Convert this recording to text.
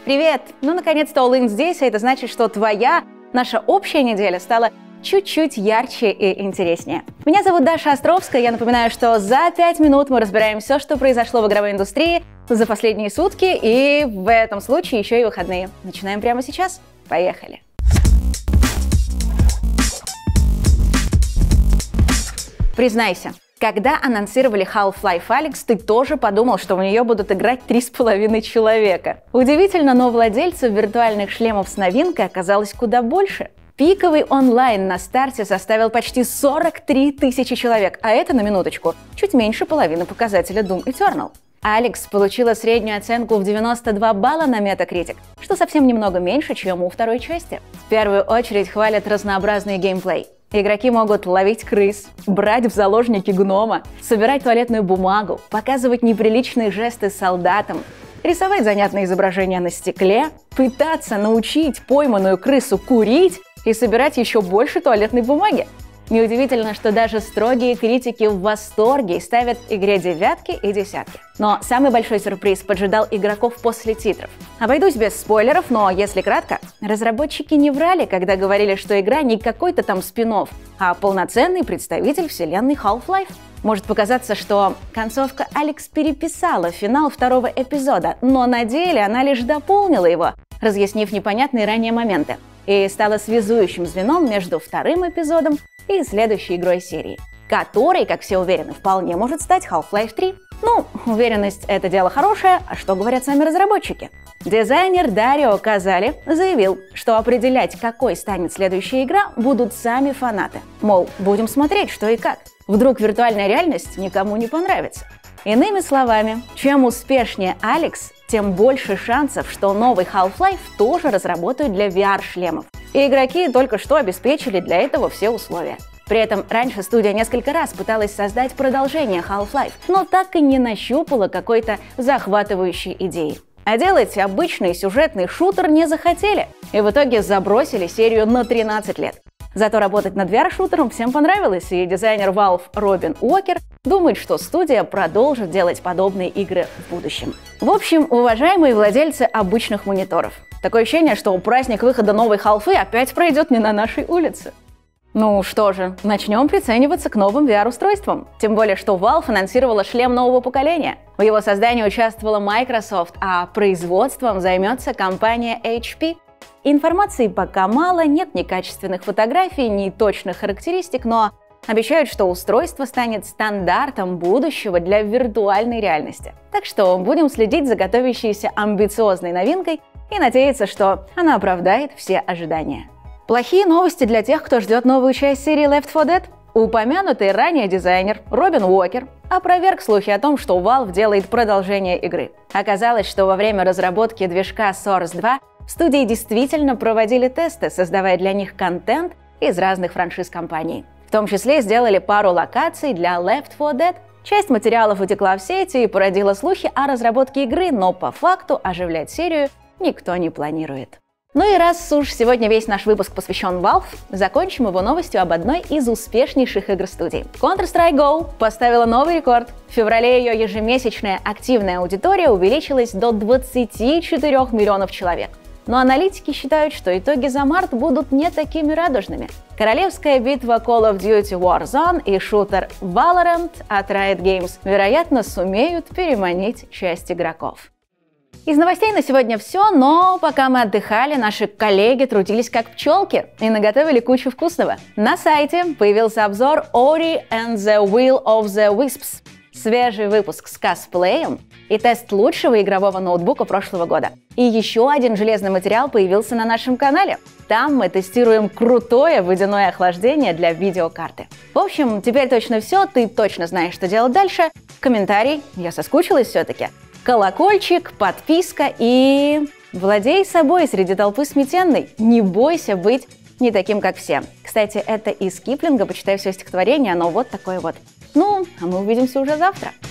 Привет! Ну, наконец-то All In здесь, а это значит, что наша общая неделя стала чуть-чуть ярче и интереснее. Меня зовут Даша Островская, я напоминаю, что за 5 минут мы разбираем все, что произошло в игровой индустрии за последние сутки, и в этом случае еще и выходные. Начинаем прямо сейчас. Поехали! Признайся, когда анонсировали Half-Life Alyx, ты тоже подумал, что в нее будут играть 3,5 человека. Удивительно, но владельцев виртуальных шлемов с новинкой оказалось куда больше. Пиковый онлайн на старте составил почти 43 тысячи человек, а это, на минуточку, чуть меньше половины показателя Doom Eternal. Alyx получила среднюю оценку в 92 балла на Metacritic, что совсем немного меньше, чем у второй части. В первую очередь хвалят разнообразный геймплей. Игроки могут ловить крыс, брать в заложники гнома, собирать туалетную бумагу, показывать неприличные жесты солдатам, рисовать занятные изображения на стекле, пытаться научить пойманную крысу курить и собирать еще больше туалетной бумаги. Неудивительно, что даже строгие критики в восторге и ставят игре 9 и 10. Но самый большой сюрприз поджидал игроков после титров. Обойдусь без спойлеров, но если кратко, разработчики не врали, когда говорили, что игра не какой-то там спин-офф, а полноценный представитель вселенной Half-Life. Может показаться, что концовка Alyx переписала финал второго эпизода, но на деле она лишь дополнила его, разъяснив непонятные ранее моменты, и стала связующим звеном между вторым эпизодом и следующей игрой серии, которой, как все уверены, вполне может стать Half-Life 3. Ну, уверенность — это дело хорошее, а что говорят сами разработчики? Дизайнер Дарио Казали заявил, что определять, какой станет следующая игра, будут сами фанаты. Мол, будем смотреть, что и как. Вдруг виртуальная реальность никому не понравится. Иными словами, чем успешнее Alyx, тем больше шансов, что новый Half-Life тоже разработают для VR-шлемов. И игроки только что обеспечили для этого все условия. При этом раньше студия несколько раз пыталась создать продолжение Half-Life, но так и не нащупала какой-то захватывающей идеи. А делать обычный сюжетный шутер не захотели, и в итоге забросили серию на 13 лет. Зато работать над VR-шутером всем понравилось, и дизайнер Valve Робин Уокер думает, что студия продолжит делать подобные игры в будущем. В общем, уважаемые владельцы обычных мониторов, такое ощущение, что праздник выхода новой Half-Life опять пройдет не на нашей улице. Ну что же, начнем прицениваться к новым VR-устройствам. Тем более, что Valve анонсировала шлем нового поколения. В его создании участвовала Microsoft, а производством займется компания HP. Информации пока мало, нет ни качественных фотографий, ни точных характеристик, но обещают, что устройство станет стандартом будущего для виртуальной реальности. Так что будем следить за готовящейся амбициозной новинкой и надеяться, что она оправдает все ожидания. Плохие новости для тех, кто ждет новую часть серии Left 4 Dead. Упомянутый ранее дизайнер Робин Уокер опроверг слухи о том, что Valve делает продолжение игры. Оказалось, что во время разработки движка Source 2 в студии действительно проводили тесты, создавая для них контент из разных франшиз компаний. В том числе сделали пару локаций для Left 4 Dead. Часть материалов утекла в сеть и породила слухи о разработке игры, но по факту оживлять серию никто не планирует. Ну и раз уж сегодня весь наш выпуск посвящен Valve, закончим его новостью об одной из успешнейших игр-студий. Counter-Strike Go поставила новый рекорд. В феврале ее ежемесячная активная аудитория увеличилась до 24 миллионов человек. Но аналитики считают, что итоги за март будут не такими радужными. Королевская битва Call of Duty Warzone и шутер Valorant от Riot Games, вероятно, сумеют переманить часть игроков. Из новостей на сегодня все, но пока мы отдыхали, наши коллеги трудились как пчелки и наготовили кучу вкусного. На сайте появился обзор Ori and the Will of the Wisps, свежий выпуск с косплеем и тест лучшего игрового ноутбука прошлого года. И еще один железный материал появился на нашем канале. Там мы тестируем крутое водяное охлаждение для видеокарты. В общем, теперь точно все, ты точно знаешь, что делать дальше. Комментарий, я соскучилась все-таки. Колокольчик, подписка и... владей собой среди толпы сметенной. Не бойся быть не таким, как все. Кстати, это из Киплинга, почитай все стихотворение, оно вот такое вот. Ну, а мы увидимся уже завтра.